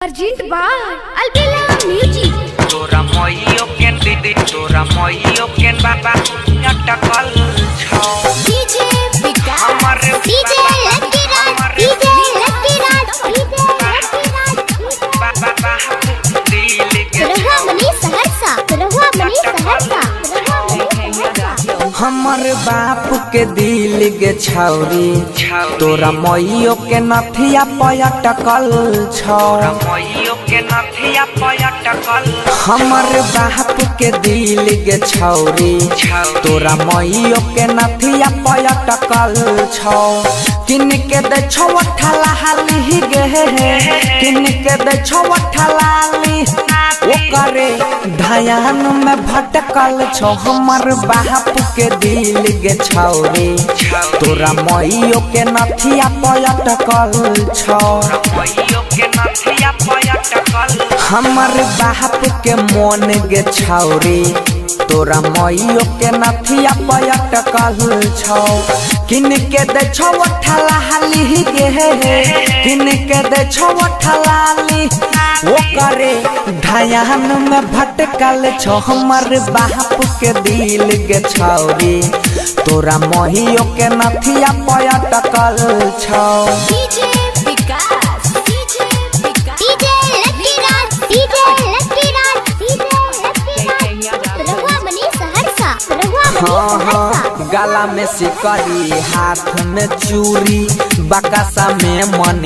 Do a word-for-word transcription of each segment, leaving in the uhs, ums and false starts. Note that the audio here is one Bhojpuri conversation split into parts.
Urgent by Albella Music. तोरा मोइयो केन दीदी तोरा मोइयो केन बाबा अटकल छौ डीजे विकास हमर DJ Lucky Raj DJ Lucky Raj DJ Lucky Raj बाबा बाबा दिल के रहुआ मनी सहरसा रहुआ मनी सहरसा रहुआ मनी सहरसा हमर बाप के दिल के छौरी तोरा मोइयो के नथिया पयटकल छौ तोरा मोइयो के नथिया पयटकल हमर बाप के दिल के छौरी तोरा मोइयो के नथिया पयटकल छौ किन के दे छौ ठला हाली गे किन के दे छौ ठला ली ओकरे ध्यान में भटकल छौ हमर बाप के दिल के छौरी तोरा मोइयो के नथिया पयटकल छौ मोइयो के नथिया पयटकल हमर बाप के मन गे छौरी तोरा मोइयो के नथिया पयटकल छौ किन के दे छौ ठला हाली गे किन के दे छौ ठला ली ओकरे ध्यान में भटकल छौ हमर बाप के दिल के छौरी तोरा मोइयो के नथिया पयटकल छौ DJ Vikas DJ Vikas DJ Lucky Raj DJ Lucky Raj DJ Lucky Raj रहुआ मनी सहरसा रहुआ मनी हाँ हाँ सहरसा गला में सिकरी हाथ में चूड़ी बकसा में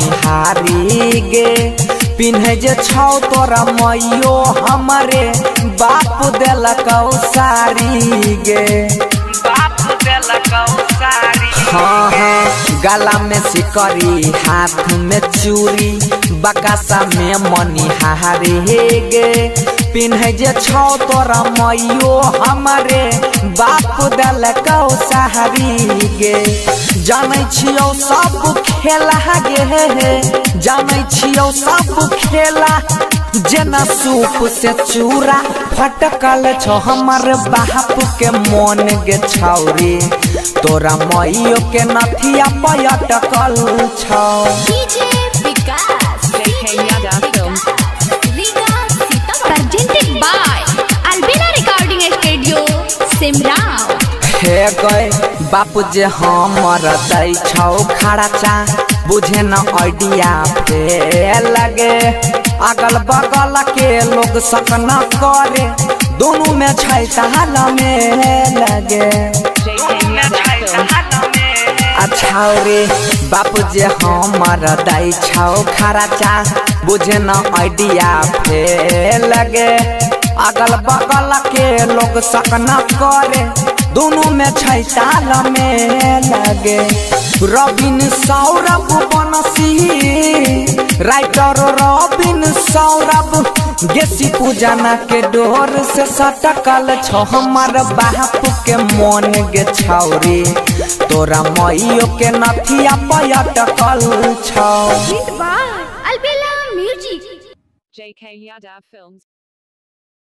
मनिहारी गे पिन्हे जे छौ तोरा मोइयो हमरे बाप देलकौ साड़ी गे बाप देलकौ साड़ी हाँ हाँ गला में सिकरी हाथ में चूड़ी बकसा में मनिहारी गे पिन्हे जे छौ तोरा मोइयो हमरे बाप देलकौ साड़ी गे जानै छियौ सब खेला गे जानै छियौ सब खेला जेना सूप से चूरा फटकल छौ हमर बाप के मन गे छौरी तोरा मोइयो के नथिया पयटकल छौ DJ Vikas presented by Albella Recording Studio Simrao हे गए बापू जे हमर दै छौ खर्चा बुझे न आइडिया फेल लगे अगल बगल के लोग सकना करे दोनों में छै ताल में लगे अच्छा रे बापू जे हमर दै छौ खर्चा बुझे न आइडिया फेल लगे अगल बगल के लोग सकना करे दोनों में छै ताल में लगे रबिन सौरभ बनसी राइटर रबिन सौरभ गेसी पूजना के डोर से सटकल छौ हमर बाप के मन गे छौरी तोरा मोइयो के नथिया पयटकल छौ Albella Music J K Yadav Films